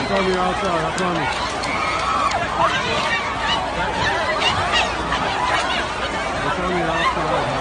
tell me you're outside, I promise. Don't tell me you're outside.